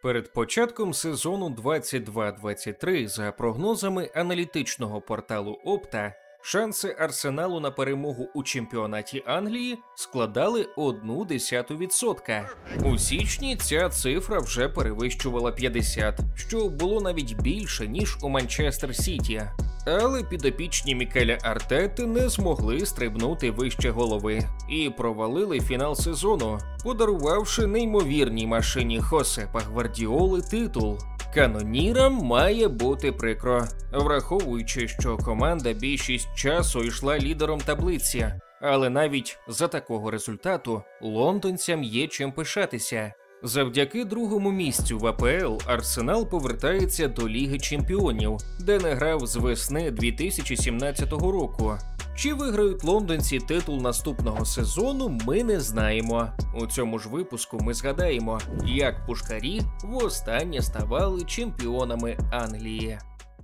Перед початком сезону 22-23, за прогнозами аналітичного порталу Opta, шанси Арсеналу на перемогу у чемпіонаті Англії складали 0,1%. У січні ця цифра вже перевищувала 50, що було навіть більше, ніж у Манчестер Сіті. Але підопічні Мікеля Артети не змогли стрибнути вище голови і провалили фінал сезону, подарувавши неймовірній машині Хосепа Гвардіоли титул. Канонірам має бути прикро, враховуючи, що команда більшість часу йшла лідером таблиці. Але навіть за такого результату лондонцям є чим пишатися. Завдяки другому місцю в АПЛ Арсенал повертається до Ліги Чемпіонів, де не грав з весни 2017 року. Чи виграють лондонці титул наступного сезону, ми не знаємо. У цьому ж випуску ми згадаємо, як пушкарі востаннє ставали чемпіонами Англії.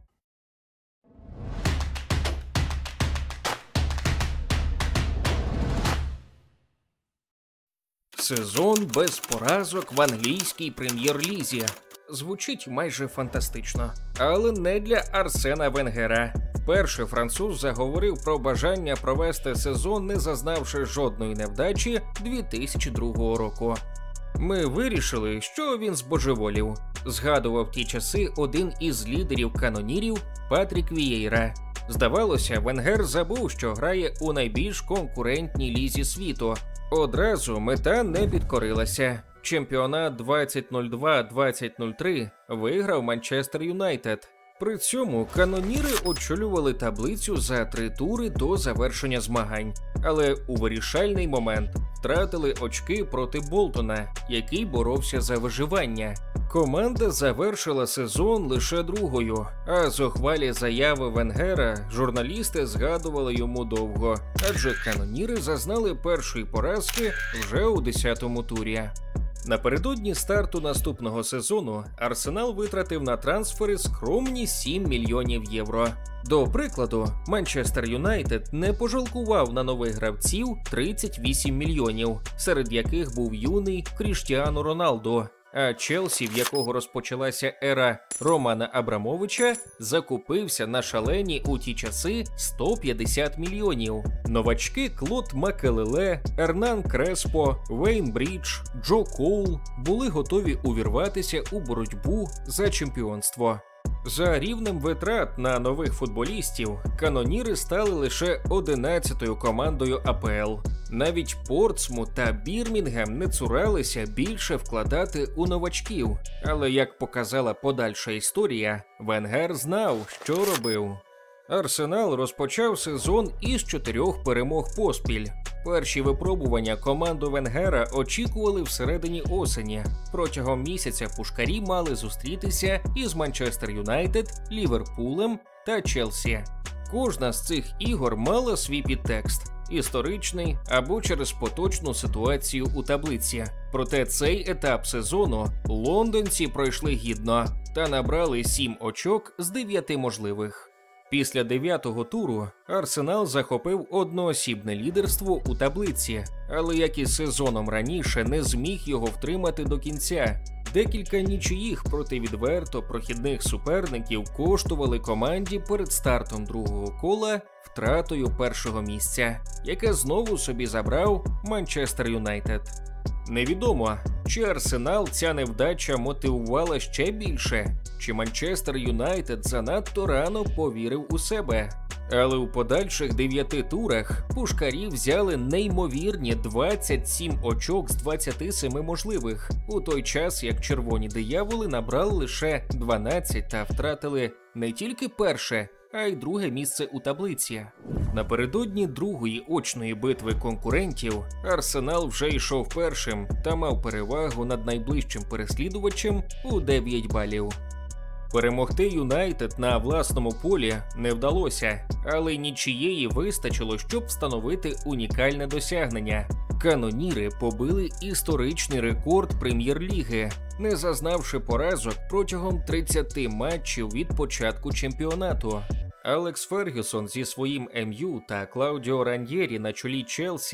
Сезон без поразок в англійській прем'єр-лізі. Звучить майже фантастично. Але не для Арсена Венгера. Вперше француз заговорив про бажання провести сезон, не зазнавши жодної невдачі 2002 року. Ми вирішили, що він збожеволів. Згадував ті часи один із лідерів канонірів Патрік Вієйра. Здавалося, Венгер забув, що грає у найбільш конкурентній лізі світу. Одразу мета не підкорилася. Чемпіонат 2002-2003 виграв Манчестер Юнайтед. При цьому каноніри очолювали таблицю за 3 тури до завершення змагань. Але у вирішальний момент втратили очки проти Болтона, який боровся за виживання. Команда завершила сезон лише другою, а зухвалі заяви Венгера журналісти згадували йому довго, адже каноніри зазнали першої поразки вже у 10-му турі. Напередодні старту наступного сезону Арсенал витратив на трансфери скромні 7 мільйонів євро. До прикладу, Манчестер Юнайтед не пожалкував на нових гравців 38 мільйонів, серед яких був юний Кріштіану Роналдо. А Челсі, в якого розпочалася ера Романа Абрамовича, закупився на шалені у ті часи 150 мільйонів. Новачки Клод Макелеле, Ернан Креспо, Вейн Брідж, Джо Коул були готові увірватися у боротьбу за чемпіонство. За рівнем витрат на нових футболістів, каноніри стали лише 11-ю командою АПЛ. Навіть Портсмут та Бірмінгем не цуралися більше вкладати у новачків. Але, як показала подальша історія, Венгер знав, що робив. Арсенал розпочав сезон із 4 перемог поспіль. Перші випробування команду Венгера очікували всередині осені. Протягом місяця пушкарі мали зустрітися із Манчестер Юнайтед, Ліверпулем та Челсі. Кожна з цих ігор мала свій підтекст – історичний або через поточну ситуацію у таблиці. Проте цей етап сезону лондонці пройшли гідно та набрали 7 очок з 9 можливих. Після 9-го туру Арсенал захопив одноосібне лідерство у таблиці, але як і сезоном раніше не зміг його втримати до кінця. Декілька нічиїх проти відверто прохідних суперників коштували команді перед стартом другого кола втратою першого місця, яке знову собі забрав Манчестер Юнайтед. Невідомо, чи Арсенал ця невдача мотивувала ще більше, чи Манчестер Юнайтед занадто рано повірив у себе. Але у подальших 9 турах пушкарі взяли неймовірні 27 очок з 27 можливих, у той час як червоні дияволи набрали лише 12 та втратили не тільки перше, а й друге місце у таблиці. Напередодні другої очної битви конкурентів Арсенал вже йшов першим та мав перевагу над найближчим переслідувачем у 9 балів. Перемогти Юнайтед на власному полі не вдалося, але й нічиєї вистачило, щоб встановити унікальне досягнення. Каноніри побили історичний рекорд прем'єр-ліги, не зазнавши поразок протягом 30 матчів від початку чемпіонату. Алекс Фергюсон зі своїм МЮ та Клаудіо Раньєрі на чолі Челсі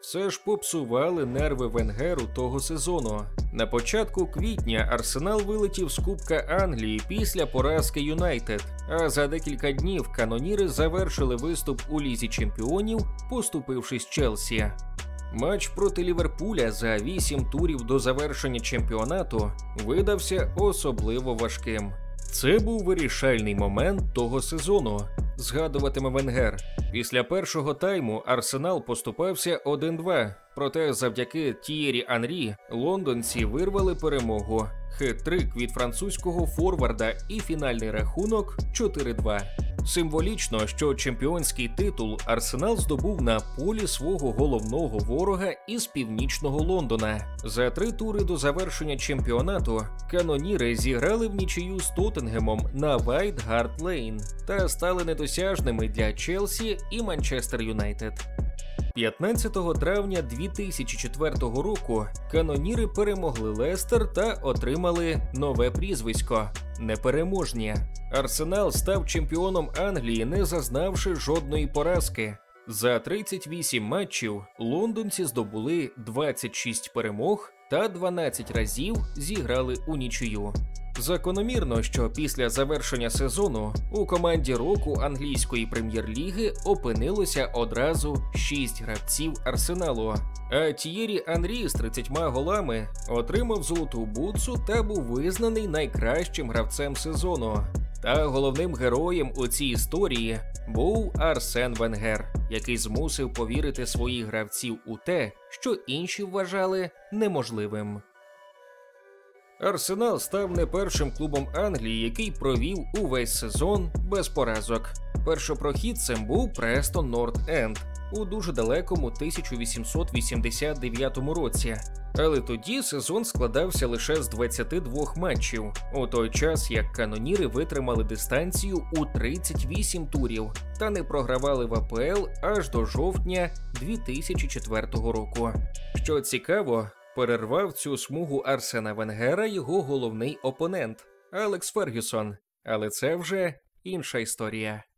все ж попсували нерви Венгеру того сезону. На початку квітня Арсенал вилетів з Кубка Англії після поразки Юнайтед, а за декілька днів каноніри завершили виступ у Лізі Чемпіонів, поступившись Челсі. Матч проти Ліверпуля за 8 турів до завершення чемпіонату видався особливо важким. Це був вирішальний момент того сезону, згадуватиме Венгер. Після першого тайму Арсенал поступався 1-2, проте завдяки Т'єрі Анрі лондонці вирвали перемогу. Хет-трик від французького форварда і фінальний рахунок 4-2. Символічно, що чемпіонський титул Арсенал здобув на полі свого головного ворога із північного Лондона. За 3 тури до завершення чемпіонату каноніри зіграли в нічию з Тоттенгемом на White Hart Lane та стали недосяжними для Челсі і Манчестер Юнайтед. 15 травня 2004 року каноніри перемогли Лестер та отримали нове прізвисько – «Непереможні». Арсенал став чемпіоном Англії, не зазнавши жодної поразки. За 38 матчів лондонці здобули 26 перемог та 12 разів зіграли у нічию. Закономірно, що після завершення сезону у команді року англійської прем'єр-ліги опинилося одразу 6 гравців Арсеналу. А Т'єрі Анрі з 30 голами отримав золоту бутсу та був визнаний найкращим гравцем сезону. Та головним героєм у цій історії був Арсен Венгер, який змусив повірити своїх гравців у те, що інші вважали неможливим. Арсенал став не першим клубом Англії, який провів увесь сезон без поразок. Першопрохідцем був Престон Норт-Енд у дуже далекому 1889 році. Але тоді сезон складався лише з 22 матчів, у той час як каноніри витримали дистанцію у 38 турів та не програвали в АПЛ аж до жовтня 2004 року. Що цікаво, перервав цю смугу Арсена Венгера його головний опонент – Алекс Фергюсон. Але це вже інша історія.